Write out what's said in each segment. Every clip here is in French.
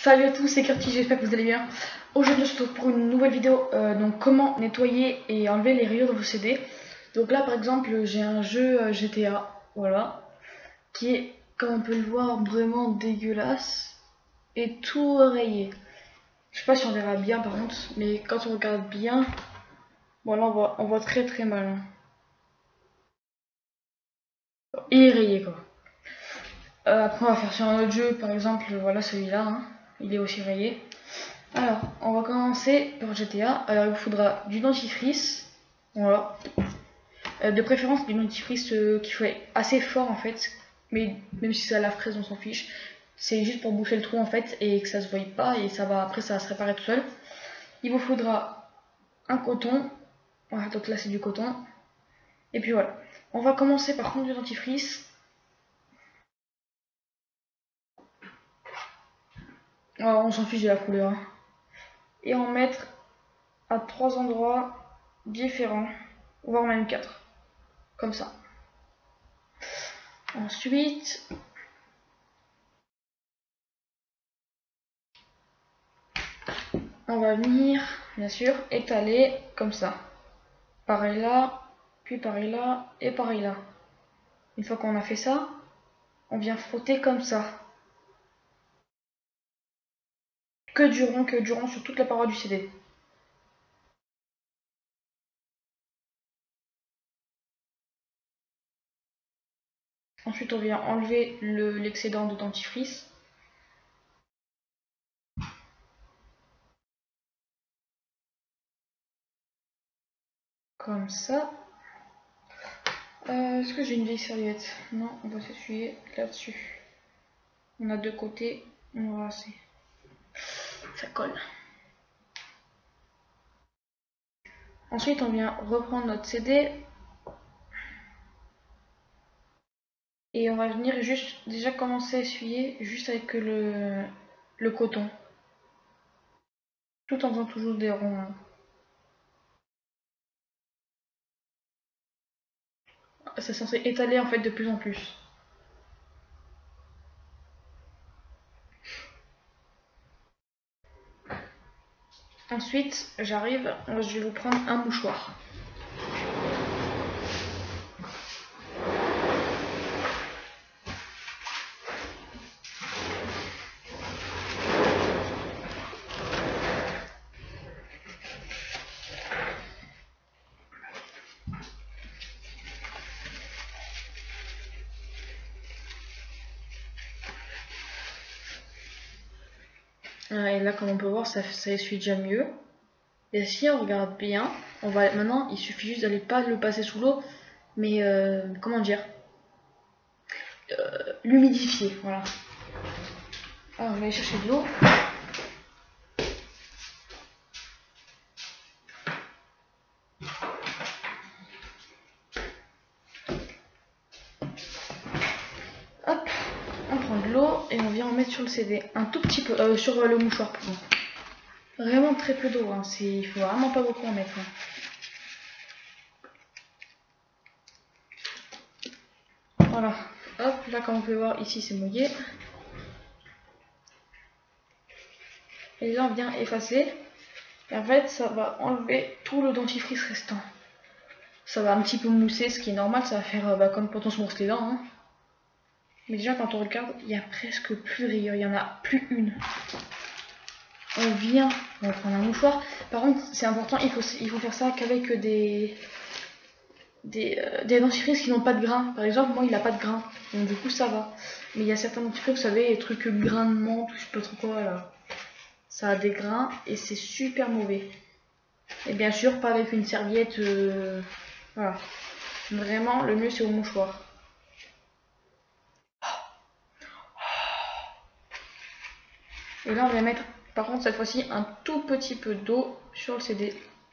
Salut à tous, c'est Curtis, j'espère que vous allez bien. Aujourd'hui je se retrouve pour une nouvelle vidéo, donc comment nettoyer et enlever les rayures de vos CD. Donc là par exemple j'ai un jeu GTA, voilà, qui est, comme on peut le voir, vraiment dégueulasse et tout rayé. Je sais pas si on verra bien par contre, mais quand on regarde bien, voilà, on voit très très mal. Hein. Il est rayé quoi. Après on va faire sur un autre jeu, par exemple, voilà celui-là, hein, il est aussi rayé. Alors, on va commencer par GTA. Alors, il vous faudra du dentifrice. Voilà. De préférence, du dentifrice qui fait assez fort en fait. Mais même si c'est à la fraise, on s'en fiche. C'est juste pour boucher le trou en fait et que ça se voie pas. Et ça va, après, ça va se réparer tout seul. Il vous faudra un coton. Voilà, donc là, c'est du coton. Et puis voilà. On va commencer par prendre du dentifrice. Alors, on s'en fiche de la couleur. Hein. Et en mettre à 3 endroits différents, voire même 4. Comme ça. Ensuite, on va venir, bien sûr, étaler comme ça. Pareil là, puis pareil là, et pareil là. Une fois qu'on a fait ça, on vient frotter comme ça. Que du rond sur toute la paroi du CD. Ensuite, on vient enlever l'excédent de dentifrice. Comme ça. Est-ce que j'ai une vieille serviette? Non, on va s'essuyer là-dessus. On a deux côtés, on va c'est. Ça colle. Ensuite, on vient reprendre notre CD. Et on va venir juste déjà commencer à essuyer juste avec le coton. Tout en faisant toujours des ronds. Hein. C'est censé étaler en fait de plus en plus. Ensuite, j'arrive, je vais vous prendre un mouchoir. Et là, comme on peut voir, ça essuie déjà mieux. Et si on regarde bien, on va maintenant, il suffit juste d'aller pas le passer sous l'eau, mais comment dire, l'humidifier, voilà. Alors, on va aller chercher de l'eau. Hop, on prend de l'eau et on vient en mettre sur le CD, un tout petit peu, sur le mouchoir, pardon. Vraiment très peu d'eau, hein. Il faut vraiment pas beaucoup en mettre. Hein. Voilà, hop, là comme on peut voir ici c'est mouillé. Et là on vient effacer. Et en fait ça va enlever tout le dentifrice restant. Ça va un petit peu mousser, ce qui est normal, ça va faire comme quand on se brosse les dents. Hein. Mais déjà quand on regarde, il n'y a presque plus de rayures, il n'y en a plus une. On va prendre un mouchoir. Par contre c'est important, il faut faire ça qu'avec des dentifrices qui n'ont pas de grains. Par exemple, moi il n'a pas de grains, donc du coup ça va. Mais il y a certains dentifrices, vous savez, les trucs grains de menthe, je sais pas trop quoi là. Ça a des grains et c'est super mauvais. Et bien sûr, pas avec une serviette. Voilà. Vraiment, le mieux c'est au mouchoir. Et là, on va mettre, par contre, cette fois-ci, un tout petit peu d'eau sur le CD.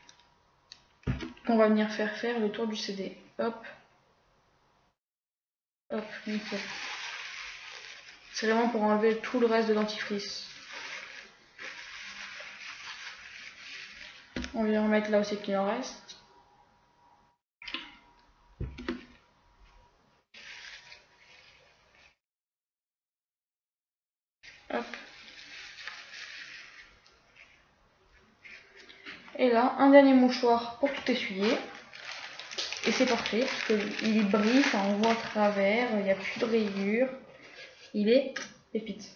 On va venir faire le tour du CD. Hop. Hop, nickel. C'est vraiment pour enlever tout le reste de dentifrice. On vient en mettre là aussi qu'il en reste. Hop. Et là, un dernier mouchoir pour tout essuyer. Et c'est parfait, parce qu'il brille, ça on voit à travers, il n'y a plus de rayures. Il est pépite.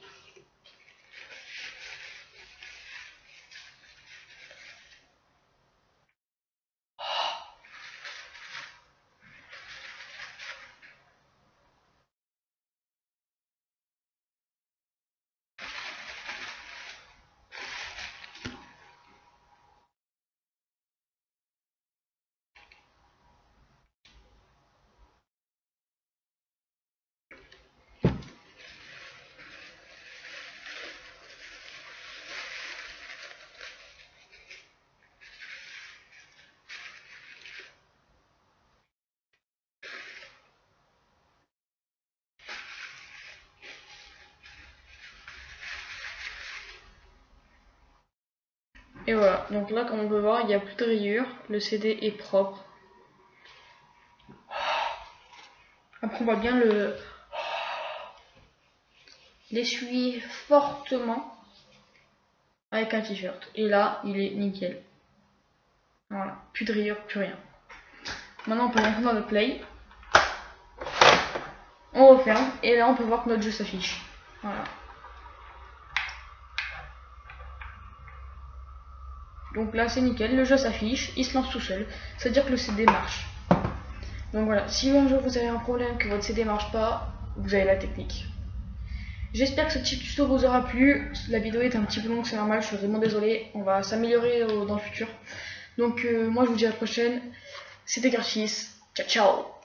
Et voilà, donc là comme on peut voir, il n'y a plus de rayures, le CD est propre. Après on va bien l'essuyer fortement avec un t-shirt. Et là, il est nickel. Voilà, plus de rayures, plus rien. Maintenant on peut rentrer dans le play. On referme et là on peut voir que notre jeu s'affiche. Voilà. Donc là c'est nickel, le jeu s'affiche, il se lance tout seul, c'est-à-dire que le CD marche. Donc voilà, si un jour vous avez un problème, que votre CD marche pas, vous avez la technique. J'espère que ce petit tuto vous aura plu. La vidéo est un petit peu longue, c'est normal, je suis vraiment désolée, on va s'améliorer dans le futur. Donc moi je vous dis à la prochaine, c'était Garchis, ciao ciao.